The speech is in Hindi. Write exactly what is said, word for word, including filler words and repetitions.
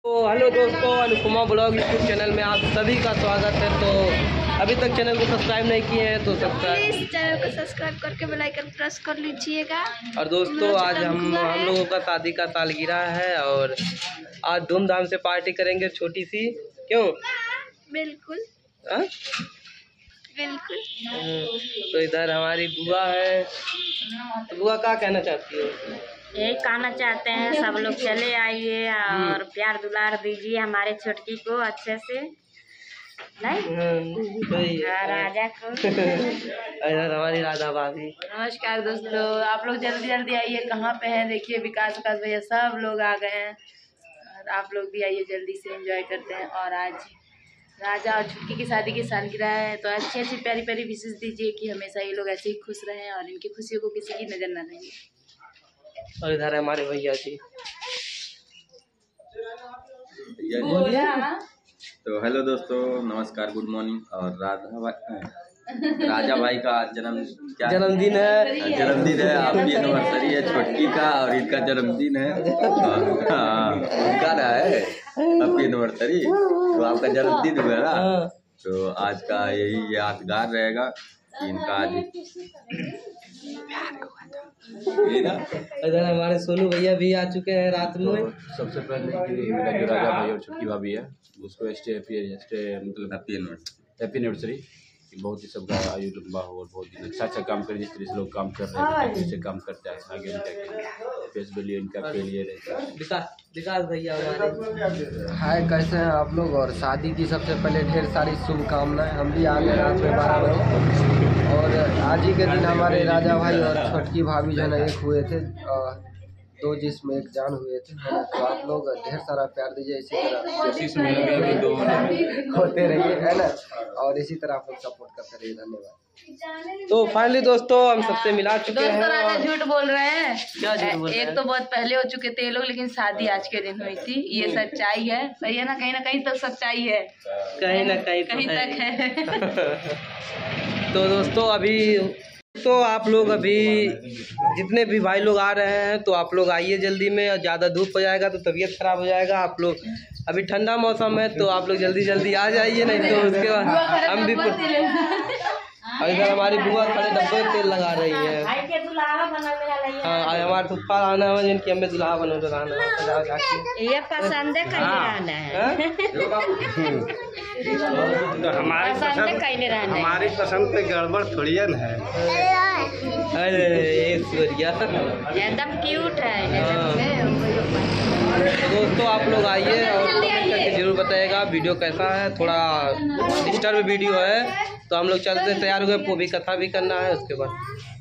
तो हेलो दोस्तों, अनुपमा ब्लॉग यूट्यूब चैनल में आप सभी का स्वागत है। तो अभी तक चैनल को सब्सक्राइब नहीं किए हैं तो सब्सक्राइब प्लीज चैनल को सब्सक्राइब करके बेल आइकन प्रेस कर लीजिएगा। और दोस्तों आज हम हम लोगों का शादी का सालगिरह है और आज धूमधाम से पार्टी करेंगे छोटी सी। क्यों? बिल्कुल आ? बिल्कुल। तो इधर हमारी बुआ है। तो बुआ क्या कहना चाहती हो? यही कहना चाहते हैं सब लोग चले आइए और प्यार दुलार दीजिए हमारे छोटकी को अच्छे से। नहीं राजा को इधर हमारी राधा भाभी। नमस्कार दोस्तों, आप लोग जल्दी जल्दी आइए। कहाँ पे हैं देखिए, विकास विकास भैया सब लोग आ गए हैं और आप लोग भी आइए, जल्दी से एंजॉय करते हैं। और आज राजा और छुटकी की शादी की सालगिरह है, तो अच्छी अच्छी प्यारी प्यारी विशेष दीजिए कि हमेशा ये लोग ऐसे ही खुश रहें और इनकी खुशियों को किसी की नज़र न लगे। और इधर है हमारे भैया जी। तो हेलो दोस्तों, नमस्कार, गुड मॉर्निंग। और राधा भाई राजा भाई का जन्म क्या जन्मदिन है जन्मदिन है आपकी एनिवर्सरी है छोटकी का और इनका जन्मदिन है। हाँ, उनका ना है आपकी एनिवर्सरी, तो आपका जन्मदिन हुआ ना, तो आज का यही यादगार रहेगा इनका। आज इधर हमारे सोनू भैया भी आ चुके हैं रात में। सबसे पहले कि मेरा जो राजा भाई और छुटकी भाभी है उसको स्टे स्टे मतलब हैप्पी एनिवर्सरी हैप्पी एनिवर्सरी। बहुत ही सबका आयु लंबा हो और बहुत ही अच्छा अच्छा काम करे, जिस तरह से लोग काम कर रहे हैं जिससे काम करते हैं आगे उनका फेस वैल्यू इनका के लिए रहता है। विकास विकास भैया हमारे। हाय, कैसे हैं आप लोग? और शादी की सबसे पहले ढेर सारी शुभकामनाएं। हम भी आ गए रात में बारह बजे और आज ही के दिन हमारे राजा भाई और छोटकी भाभी जो है ना एक हुए थे, दो जिसमें एक जान हुए थे। तो आप लोग ढेर सारा प्यार दीजिए, इसी तरह होते रहिए, है ना, और इसी तरह आप लोग सपोर्ट करते रहिए। धन्यवाद। तो फाइनली दोस्तों हम सबसे मिला चुके हैं। दोस्तों राजा झूठ बोल रहे हैं। क्या झूठ बोल रहे हैं? एक तो बहुत पहले हो चुके थे ये लोग, लेकिन शादी आज के दिन हुई थी। ये सच्चाई है, सही है ना? कहीं ना कहीं तक सच्चाई है, कहीं ना कहीं कहीं तक है। तो दोस्तों अभी तो आप लोग अभी जितने भी भाई लोग आ रहे हैं तो आप लोग आइए जल्दी में। और ज़्यादा धूप हो जाएगा तो तबीयत खराब हो जाएगा। आप लोग अभी ठंडा मौसम है तो आप लोग जल्दी जल्दी आ जाइए, नहीं तो उसके बाद हम भी। और इधर हमारी बुआ खड़े डब्बे में तेल लगा रही है। हाँ, हमारे फुफा आना है जिनकी हमें दुल्हा बनो ये पसंद है कहीं रहना है। हमारी पसंद हमारी पसंद पे गड़बड़ थोड़ी है ना। अरे ये सूर्या एकदम क्यूट है। तो दोस्तों आप लोग आइए और कमेंट करके जरूर बताइएगा वीडियो कैसा है। थोड़ा डिस्टर्ब वीडियो है तो हम लोग चलते तैयार हुए, वो भी कथा भी करना है उसके बाद।